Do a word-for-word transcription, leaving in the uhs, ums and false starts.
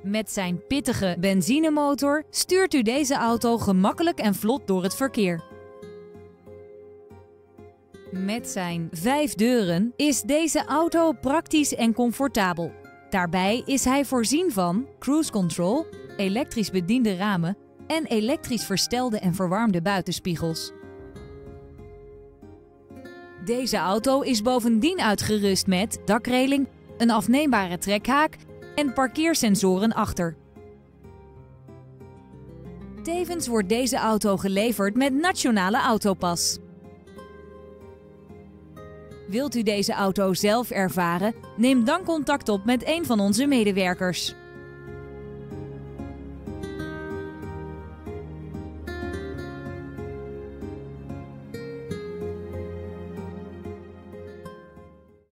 Met zijn pittige benzinemotor stuurt u deze auto gemakkelijk en vlot door het verkeer. Met zijn vijf deuren is deze auto praktisch en comfortabel. Daarbij is hij voorzien van cruise control, elektrisch bediende ramen en elektrisch verstelde en verwarmde buitenspiegels. Deze auto is bovendien uitgerust met dakreling, een afneembare trekhaak en parkeersensoren achter. Tevens wordt deze auto geleverd met Nationale Autopas. Wilt u deze auto zelf ervaren? Neem dan contact op met een van onze medewerkers.